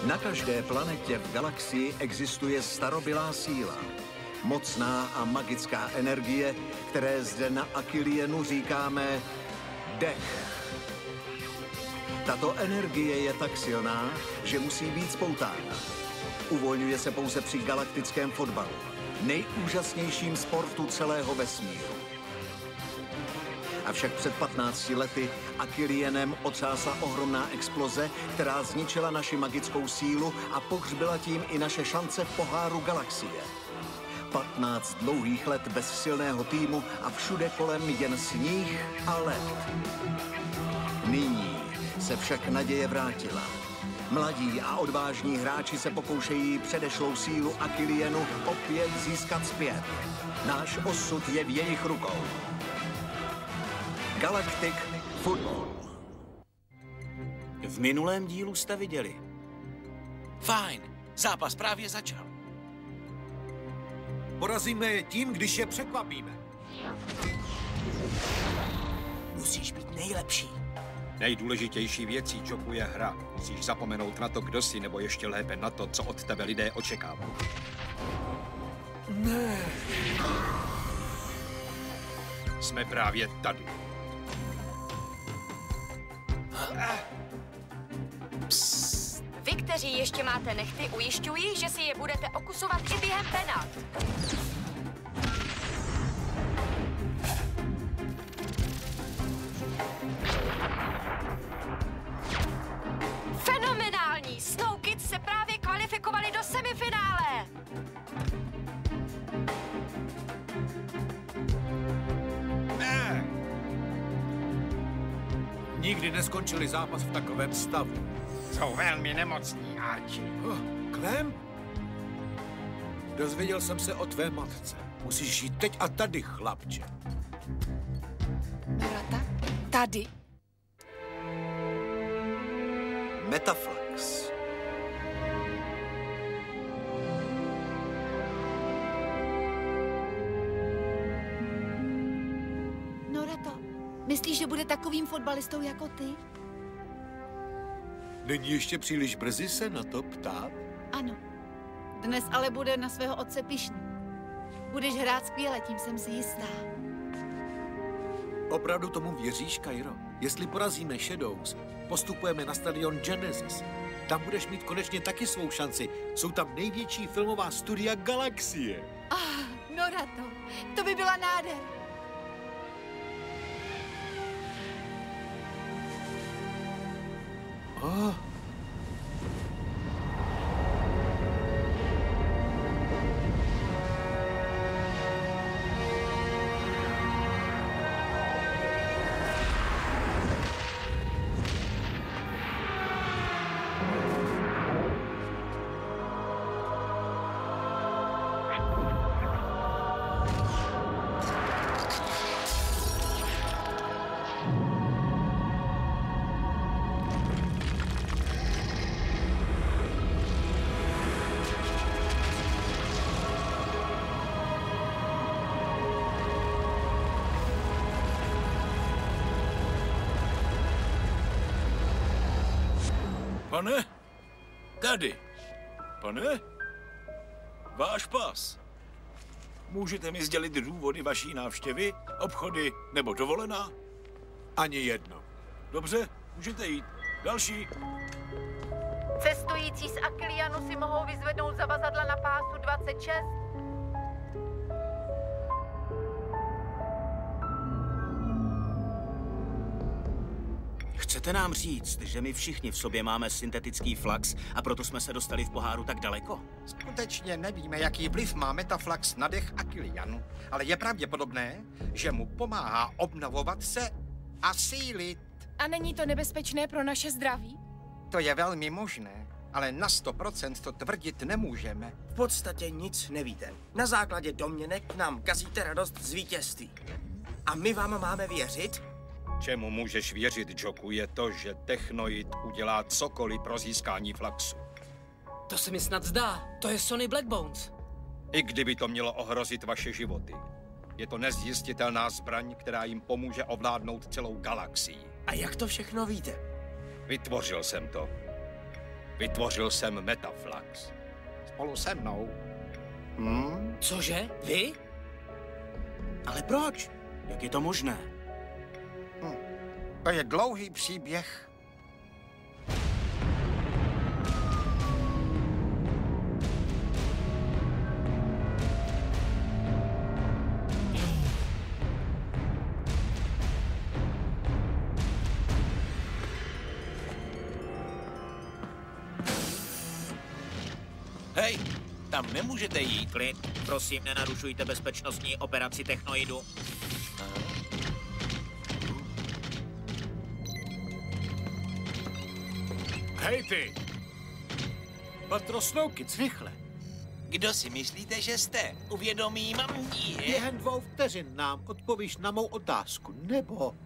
Na každé planetě v galaxii existuje starobylá síla. Mocná a magická energie, které zde na Aquilienu říkáme dech. Tato energie je tak silná, že musí být spoutána. Uvolňuje se pouze při galaktickém fotbalu, nejúžasnějším sportu celého vesmíru. Avšak před 15 lety Aquilienem otřásla ohromná exploze, která zničila naši magickou sílu a pohřbila tím i naše šance v poháru galaxie. 15 dlouhých let bez silného týmu a všude kolem jen sníh a led. Nyní se však naděje vrátila. Mladí a odvážní hráči se pokoušejí předešlou sílu Aquilienu opět získat zpět. Náš osud je v jejich rukou. Galactic Football. V minulém dílu jste viděli. Fajn, zápas právě začal. Porazíme je tím, když je překvapíme. Musíš být nejlepší. Nejdůležitější věcí, Joku, je hra. Musíš zapomenout na to, kdo jsi, nebo ještě lépe na to, co od tebe lidé očekávají. Ne. Jsme právě tady. Psst. Vy, kteří ještě máte nehty, ujišťuji, že si je budete okusovat i během penalt. Fenomenální! Snow Kids se právě kvalifikovali do semifinále! Ne. Nikdy neskončili zápas v takovém stavu. Jsou velmi nemocní, Archie. Clem? Dozvěděl jsem se o tvé matce. Musíš jít teď a tady, chlapče. Norata? Tady? Metaflax. Norato, myslíš, že bude takovým fotbalistou jako ty? Není ještě příliš brzy se na to ptát? Ano. Dnes ale bude na svého otce pyšný. Budeš hrát skvěle, tím jsem si jistá. Opravdu tomu věříš, Cairo? Jestli porazíme Shadows, postupujeme na stadion Genesis. Tam budeš mít konečně taky svou šanci. Jsou tam největší filmová studia galaxie. Norato, to by byla nádhera. Pane? Tady. Pane? Váš pas. Můžete mi sdělit důvody vaší návštěvy, obchody nebo dovolená? Ani jedno. Dobře, můžete jít. Další. Cestující z Aquilianu si mohou vyzvednout zavazadla na pásu 26. Chcete nám říct, že my všichni v sobě máme syntetický flax a proto jsme se dostali v poháru tak daleko? Skutečně nevíme, jaký vliv má metaflax na dech Aquilianu, ale je pravděpodobné, že mu pomáhá obnovovat se a sílit. A není to nebezpečné pro naše zdraví? To je velmi možné, ale na 100% to tvrdit nemůžeme. V podstatě nic nevíte. Na základě domněnek nám kazíte radost z vítězství. A my vám máme věřit? Čemu můžeš věřit, Joku, je to, že Technoid udělá cokoliv pro získání flaxu. To se mi snad zdá. To je Sony Blackbones. I kdyby to mělo ohrozit vaše životy. Je to nezjistitelná zbraň, která jim pomůže ovládnout celou galaxii. A jak to všechno víte? Vytvořil jsem to. Vytvořil jsem Metaflux. Spolu se mnou. Cože? Vy? Ale proč? Jak je to možné? To je dlouhý příběh. Hej, tam nemůžete jít. Klid, prosím, nenarušujte bezpečnostní operaci Technoidu. Hej ty! Patro Snowkids, rychle! Kdo si myslíte, že jste? Uvědomím mě? Během 2 vteřin nám odpovíš na mou otázku, nebo...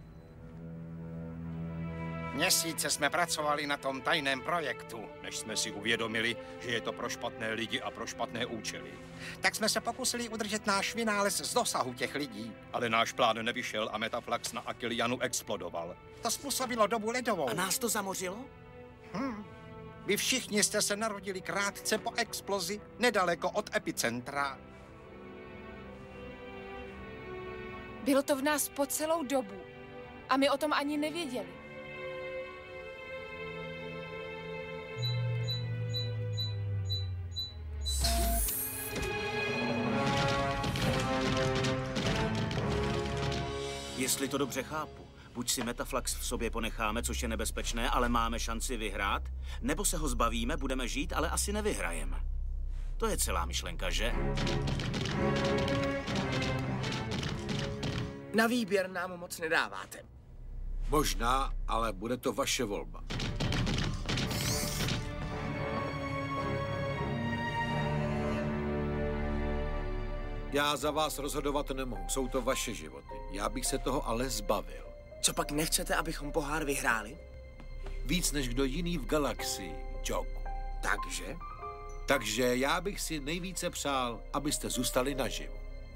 Měsíce jsme pracovali na tom tajném projektu. Než jsme si uvědomili, že je to pro špatné lidi a pro špatné účely. Tak jsme se pokusili udržet náš vynález z dosahu těch lidí. Ale náš plán nevyšel a Metaflux na Aquilianu explodoval. To způsobilo dobu ledovou. A nás to zamořilo? Vy všichni jste se narodili krátce po explozi, nedaleko od epicentra. Bylo to v nás po celou dobu. A my o tom ani nevěděli. Jestli to dobře chápu, buď si Metaflux v sobě ponecháme, což je nebezpečné, ale máme šanci vyhrát, nebo se ho zbavíme, budeme žít, ale asi nevyhrajeme. To je celá myšlenka, že? Na výběr nám moc nedáváte. Možná, ale bude to vaše volba. Já za vás rozhodovat nemohu, jsou to vaše životy. Já bych se toho ale zbavil. Co pak nechcete, abychom pohár vyhráli? Víc než kdo jiný v galaxii, Joku. Takže? Takže já bych si nejvíce přál, abyste zůstali naživu.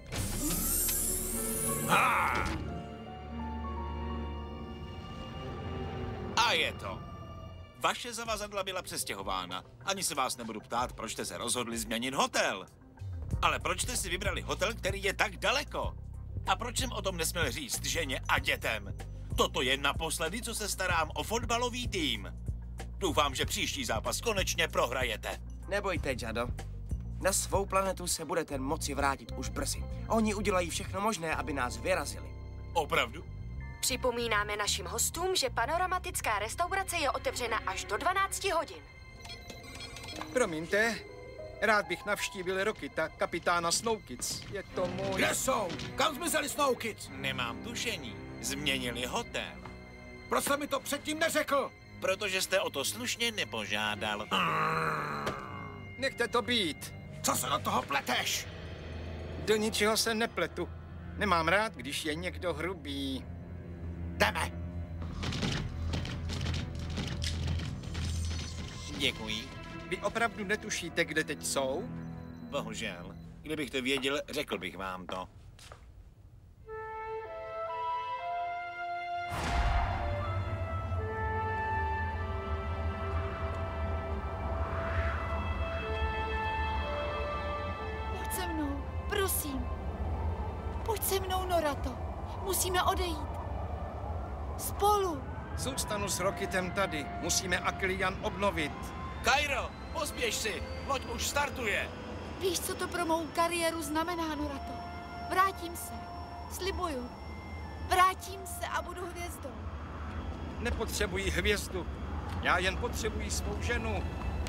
A je to. Vaše zavazadla byla přestěhována. Ani se vás nebudu ptát, proč jste se rozhodli změnit hotel. Ale proč jste si vybrali hotel, který je tak daleko? A proč jsem o tom nesměl říct ženě a dětem? Toto je naposledy, co se starám o fotbalový tým. Doufám, že příští zápas konečně prohrajete. Nebojte, Jado. Na svou planetu se budete moci vrátit už brzy. Oni udělají všechno možné, aby nás vyrazili. Opravdu? Připomínáme našim hostům, že panoramatická restaurace je otevřena až do 12 hodin. Promiňte, rád bych navštívil Rocketa, kapitána Snowkids. Je to můj... Kde jsou? Kam zmizeli Snowkids? Nemám tušení. Změnili hotel. Proč jste mi to předtím neřekl? Protože jste o to slušně nepožádal. Nechte to být. Co se do toho pleteš? Do ničeho se nepletu. Nemám rád, když je někdo hrubý. Jdeme. Děkuji. Vy opravdu netušíte, kde teď jsou? Bohužel. Kdybych to věděl, řekl bych vám to. Pojď se mnou, prosím. Pojď se mnou, Norato. Musíme odejít. Spolu. Zůstanu s Rocketem tady. Musíme Aquilian obnovit. Cairo, pospěš si. Loď už startuje. Víš, co to pro mou kariéru znamená, Norato? Vrátím se. Slibuju. Vrátím se a budu hvězdou. Nepotřebuji hvězdu. Já jen potřebuji svou ženu.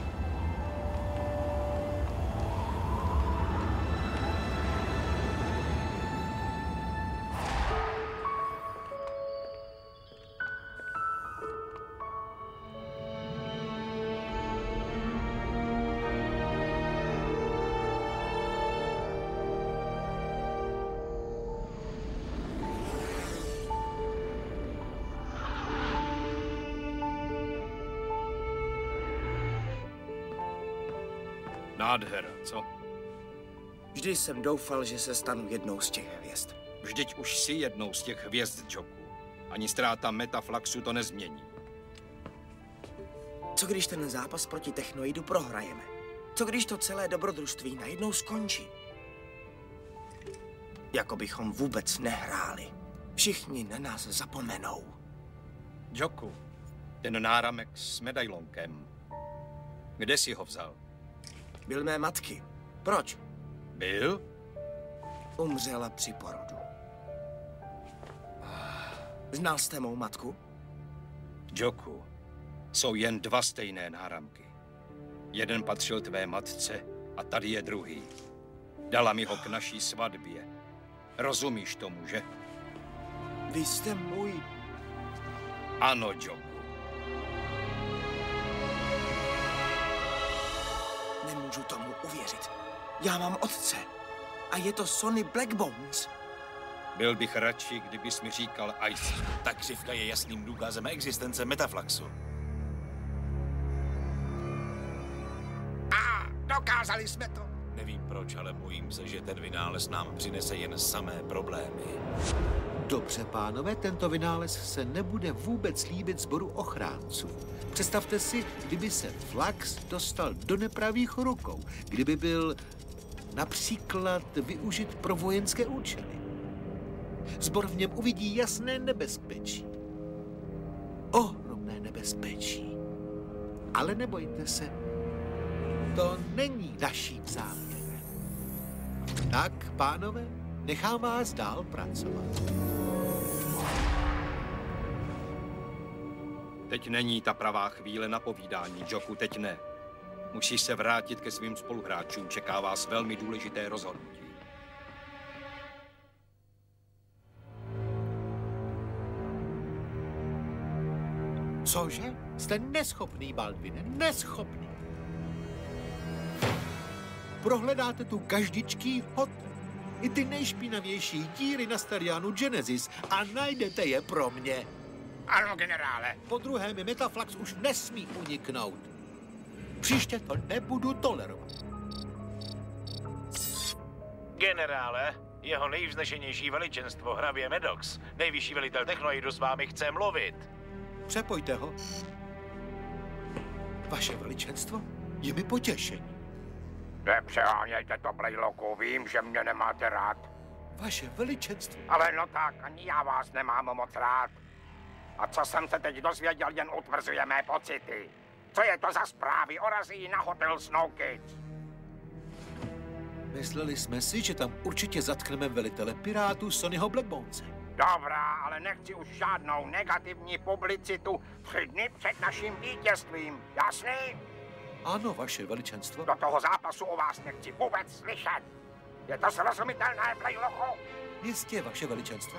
Nádhera, co? Vždy jsem doufal, že se stanu jednou z těch hvězd. Vždyť už jsi jednou z těch hvězd, Joku. Ani ztráta Metafluxu to nezmění. Co když ten zápas proti Technoidu prohrajeme? Co když to celé dobrodružství najednou skončí? Jako bychom vůbec nehráli. Všichni na nás zapomenou. Joku, ten náramek s medailonkem. Kde jsi ho vzal? Byl mé matky. Proč? Byl? Umřela při porodu. Znal jste mou matku? Joku, jsou jen dva stejné náramky. Jeden patřil tvé matce a tady je druhý. Dala mi ho k naší svatbě. Rozumíš tomu, že? Vy jste můj... Ano, Joku. Nemůžu tomu uvěřit. Já mám otce. A je to Sonny Blackbones. Byl bych radši, kdybys mi říkal Ice. Ta křivka je jasným důkazem existence Metaflaxu. A dokázali jsme to. Nevím proč, ale bojím se, že ten vynález nám přinese jen samé problémy. Dobře, pánové, tento vynález se nebude vůbec líbit sboru ochránců. Představte si, kdyby se Flax dostal do nepravých rukou, kdyby byl například využit pro vojenské účely. Sbor v něm uvidí jasné nebezpečí. Ohromné nebezpečí. Ale nebojte se, to není naším záměrem. Tak, pánové, nechám vás dál pracovat. Teď není ta pravá chvíle na povídání, Joku, teď ne. Musíš se vrátit ke svým spoluhráčům, čeká vás velmi důležité rozhodnutí. Cože? Jste neschopný, Baldwine, neschopný. Prohledáte tu každičký hotel, i ty nejšpinavější díry na stadionu Genesis a najdete je pro mě. Ano, generále. Po druhé mi Metaflax už nesmí uniknout. Příště to nebudu tolerovat. Generále, jeho nejvznešenější veličenstvo Hravě Medox, nejvyšší velitel Technoidu, s vámi chce mluvit. Přepojte ho. Vaše veličenstvo je mi potěšení. Nepřehánějte to, Blaylocku, vím, že mě nemáte rád. Vaše veličenstvo. Ale no tak, ani já vás nemám moc rád. A co jsem se teď dozvěděl, jen utvrzuje mé pocity. Co je to za zprávy o razí na hotel Snow Kids? Mysleli jsme si, že tam určitě zatkneme velitele pirátů Sonnyho Blackbonese. Dobrá, ale nechci už žádnou negativní publicitu 3 dny před naším vítězstvím, jasný? Ano, vaše veličenstvo. Do toho zápasu o vás nechci vůbec slyšet. Je to srozumitelné, Blaylocku? Jistě, vaše veličenstvo.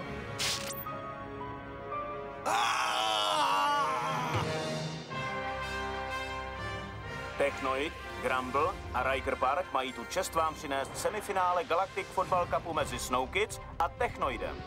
Technoid, Grumble a Riker Park mají tu čest vám přinést semifinále Galactic Football Cupu mezi Snow Kids a Technoidem.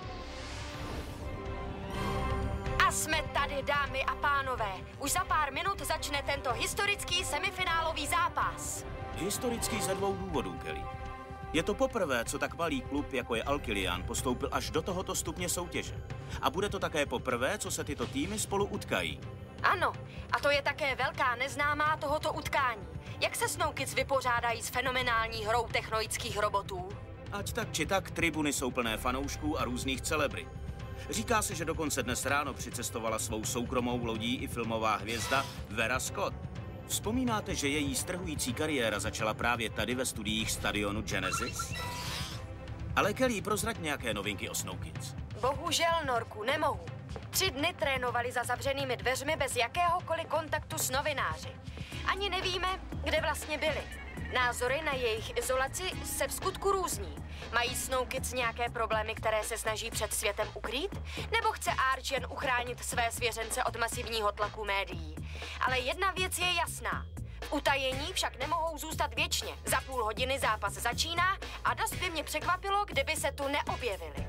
A jsme tady, dámy a pánové. Už za pár minut začne tento historický semifinálový zápas. Historický ze 2 důvodů, Kelly. Je to poprvé, co tak malý klub, jako je Alkilian, postoupil až do tohoto stupně soutěže. A bude to také poprvé, co se tyto týmy spolu utkají. Ano, a to je také velká neznámá tohoto utkání. Jak se Snow Kids vypořádají s fenomenální hrou technoidských robotů? Ať tak či tak, tribuny jsou plné fanoušků a různých celebrit. Říká se, že dokonce dnes ráno přicestovala svou soukromou lodí i filmová hvězda Vera Scott. Vzpomínáte, že její strhující kariéra začala právě tady ve studiích stadionu Genesis? Ale Kelly, prozrať nějaké novinky o Snow Kids. Bohužel, Norku, nemohu. 3 dny trénovali za zavřenými dveřmi bez jakéhokoliv kontaktu s novináři. Ani nevíme, kde vlastně byli. Názory na jejich izolaci se v skutku různí. Mají Snow Kids nějaké problémy, které se snaží před světem ukrýt? Nebo chce Arch jen uchránit své svěřence od masivního tlaku médií? Ale jedna věc je jasná. V utajení však nemohou zůstat věčně. Za půl hodiny zápas začíná a dost by mě překvapilo, kdyby se tu neobjevili.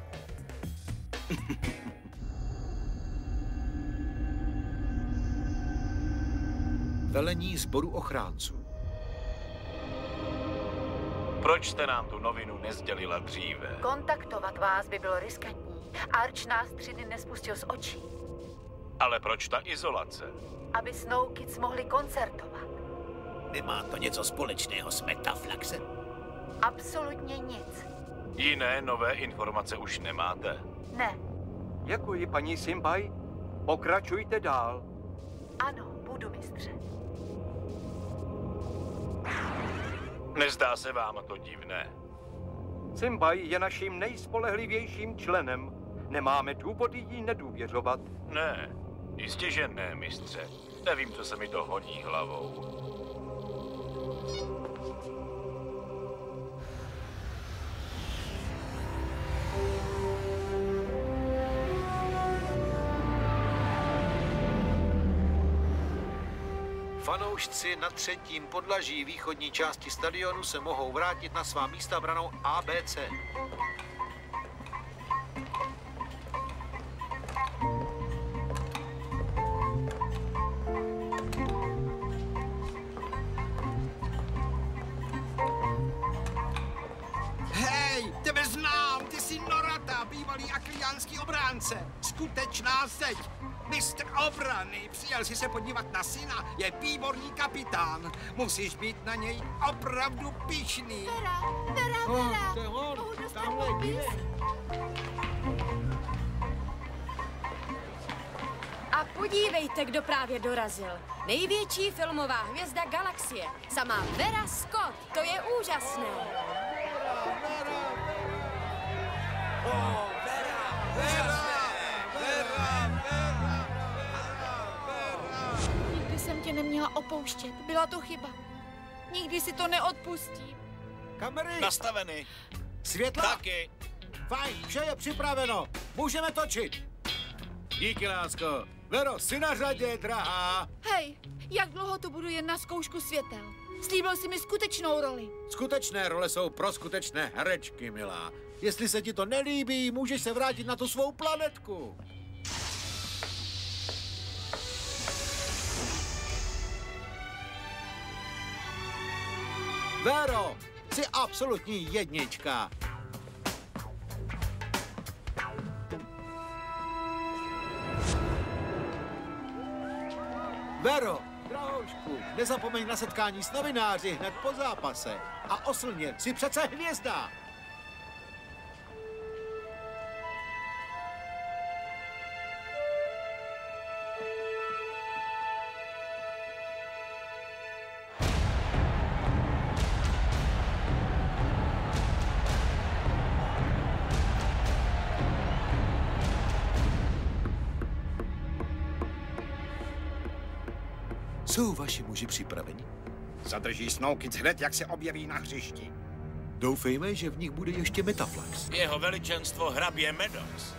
Velení sboru ochránců. Proč jste nám tu novinu nezdělila dříve? Kontaktovat vás by bylo riskantní. Arch nás 3 dny nespustil z očí. Ale proč ta izolace? aby Snow Kids mohli koncertovat. Nemá to něco společného s Metaflaxem? Absolutně nic. Jiné nové informace už nemáte? Ne. Děkuji, paní Simbai. Pokračujte dál. Ano, budu, mistře. Nezdá se vám to divné? Simbai je naším nejspolehlivějším členem. Nemáme důvody jí nedůvěřovat. Ne, jistě, že ne, mistře. Nevím, co se mi to honí hlavou. Fanoušci na 3. podlaží východní části stadionu se mohou vrátit na svá místa branou ABC. Hej, tebe znám, ty jsi Norata, bývalý akliánský obránce. Skutečná zeď. Mistr obrany, přijel si se podívat na syna, je výborný kapitán. Musíš být na něj opravdu pyšný. Vera. To je on, Mohu dostat tamhle, popis? A podívejte, kdo právě dorazil. Největší filmová hvězda galaxie. Sama Vera Scott. To je úžasné. Nikdy jsem tě neměla opouštět. Byla to chyba. Nikdy si to neodpustím. Kamery! Nastaveny. Světla! Taky. Fajn, vše je připraveno. Můžeme točit. Díky, lásko. Vero, jsi na řadě, drahá. Hej, jak dlouho tu budu jen na zkoušku světel? Slíbil jsi mi skutečnou roli. Skutečné role jsou pro skutečné herečky, milá. Jestli se ti to nelíbí, můžeš se vrátit na tu svou planetku. Vero, jsi absolutní jednička. Vero, drahoušku, nezapomeň na setkání s novináři hned po zápase. A oslně, jsi přece hvězda. Jsou vaši muži připraveni? Zadrží Snow Kids hned, jak se objeví na hřišti. Doufejme, že v nich bude ještě Metaflax. Jeho veličenstvo hrabě Maddox.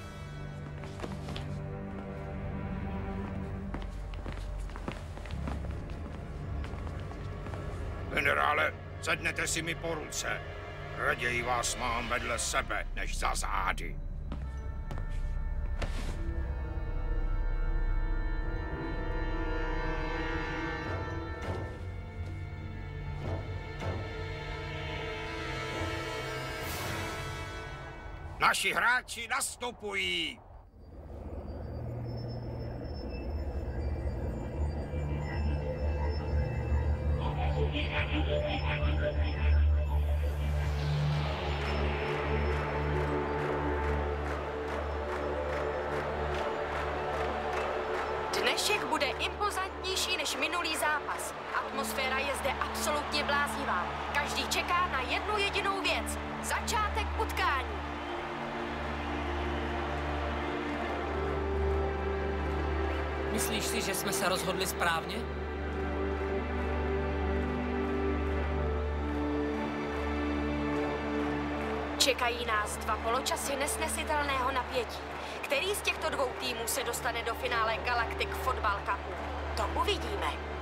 Generále, sednete si mi po ruce. Raději vás mám vedle sebe, než za zády. Naši hráči nastupují! Dnešek bude impozantnější než minulý zápas. Atmosféra je zde absolutně bláznivá. Každý čeká na jednu jedinou věc. Začátek utkání. Myslíš si, že jsme se rozhodli správně? Čekají nás 2 poločasy nesnesitelného napětí. Který z těchto 2 týmů se dostane do finále Galactic Football Cupu? To uvidíme.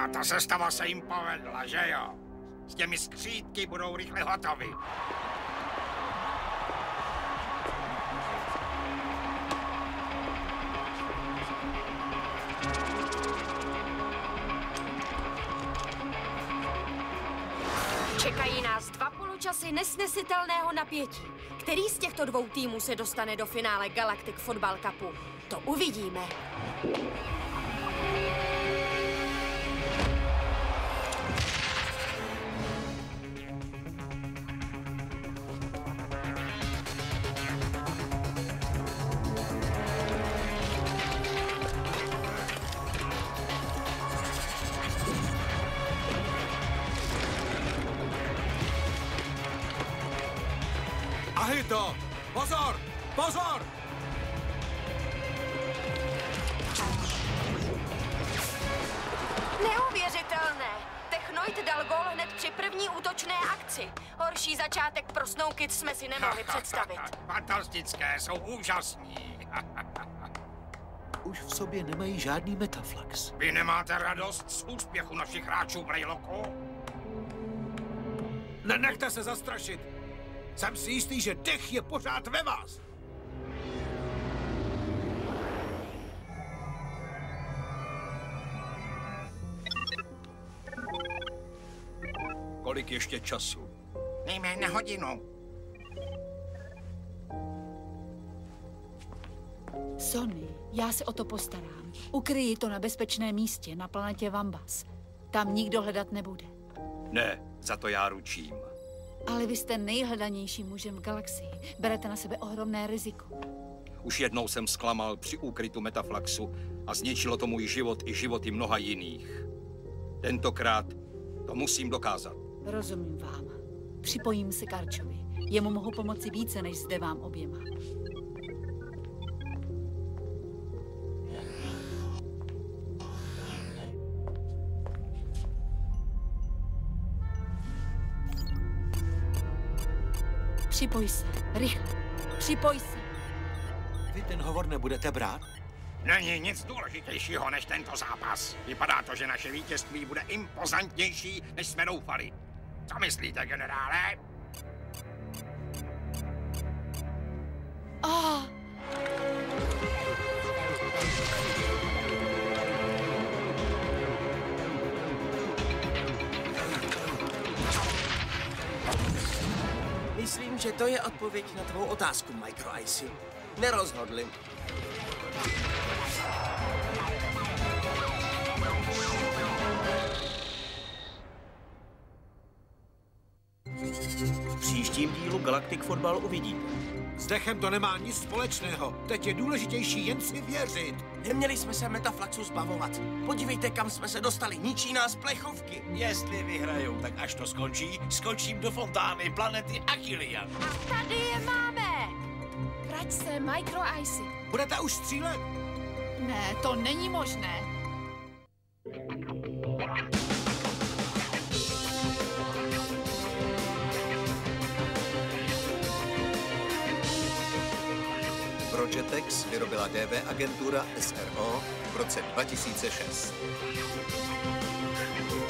ta sestava se jim povedla, že jo? S těmi skřítky budou rychle hotovy. Čekají nás 2 poločasy nesnesitelného napětí. Který z těchto 2 týmů se dostane do finále Galactic Football Cupu? To uvidíme. Ahito! Pozor! Pozor! Neuvěřitelné! Technoid dal gól hned při první útočné akci. Horší začátek pro Snow Kids jsme si nemohli představit. Fantastické, jsou úžasní. Už v sobě nemají žádný metaflax. Vy nemáte radost z úspěchu našich hráčů Braylocku? Nenechte se zastrašit! Jsem si jistý, že dech je pořád ve vás. Kolik ještě času? Nejméně hodinu. Sonny, já se o to postarám. Ukryji to na bezpečném místě na planetě Vambas. Tam nikdo hledat nebude. Ne, za to já ručím. Ale vy jste nejhledanějším mužem v galaxii. Berete na sebe ohromné riziko. Už jednou jsem zklamal při úkrytu metaflaxu a zničilo to můj život i životy mnoha jiných. Tentokrát to musím dokázat. Rozumím vám. Připojím se k Archovi. Jemu mohu pomoci více, než zde vám oběma. Připoj se, rychle. Připoj se. Vy ten hovor nebudete brát? Není nic důležitějšího než tento zápas. Vypadá to, že naše vítězství bude impozantnější, než jsme doufali. Co myslíte, generále? Myslím, že to je odpověď na tvou otázku, Micro Icy. Nerozhodli. V příštím dílu Galactic Football uvidíte. S dechem to nemá nic společného. Teď je důležitější jen si věřit. Neměli jsme se metaflaxu zbavovat. Podívejte, kam jsme se dostali. Ničí nás plechovky. Jestli vyhrajou, tak až to skončí, skočím do fontány planety Achillian. A tady je máme! Vrať se, Micro Icy. Budete už střílet? Ne, to není možné. Projectex vyrobila DV agentura SRO v roce 2006.